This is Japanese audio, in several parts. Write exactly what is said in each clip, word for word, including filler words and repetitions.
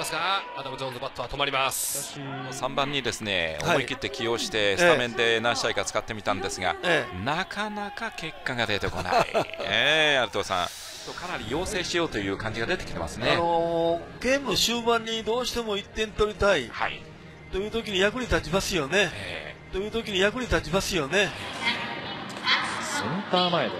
ますが、アダム・ジョーンズバットは止まります。 さんばんにですね、思い切って起用してスタメンで何試合か使ってみたんですが、 ええ、 なかなか結果が出てこない。ええ、アルトさん、かなり要請しようという感じが出てきてますね。 あのー、ゲーム終盤にどうしてもいってん取りたい、はい、という時に役に立ちますよね。えー、という時に役に立ちますよね。 センター前です。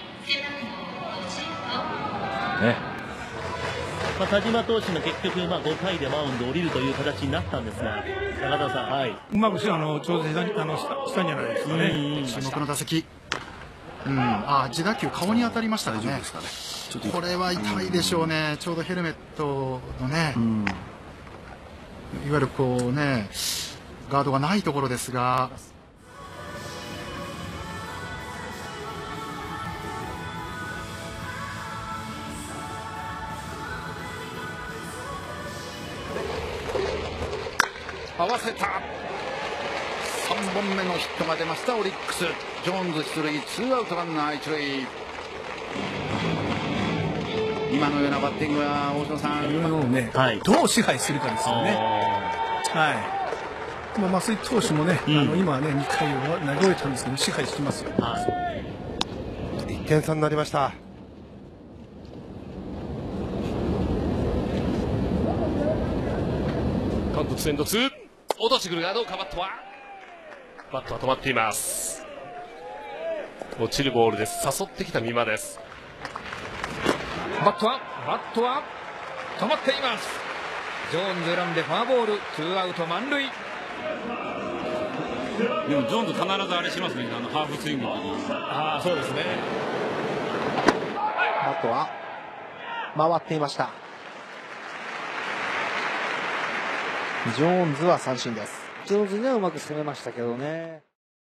ね。 まあ、田島投手も結局、まあ、ごかいでマウンド降りるという形になったんですが、中田さん、はい、 うまくあの調整したあのしたんじゃないですかね。 注目の打席。うん、あ、自打球顔に当たりましたね。ね、これは痛いでしょうね。ちょうどヘルメットのね、いわゆるこうね、ガードがないところですが。 合わせた。さんぼんめのヒットが出ましたオリックス。ジョーンズ出塁、ツーアウトランナー一塁。今のようなバッティングは大島さん、 今のをね、はい、どう支配するかですよね。はい。まあ増井投手もね、うん、あの今ねにかいを投げ終えたんですけど支配してますよ。はい、 いってん差になりました。 カウントツーエンドツー、落としてくるがどうか。バットはバットは止まっています。落ちるボールです。誘ってきた美馬です。 バットはバットは止まっています。ジョーンズ選んでフォアボール、ツーアウト満塁。 でもジョーンズ必ずあれしますね、あのハーフスイングの時に。 ああ、そうですね。 バットは回っていました。ジョーンズは三振です。ジョーンズにはうまく攻めましたけどね。